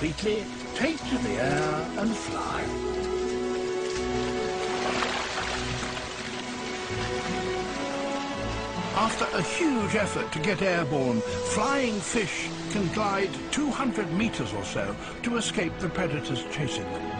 completely, take to the air and fly. After a huge effort to get airborne, flying fish can glide 200 meters or so to escape the predators chasing them.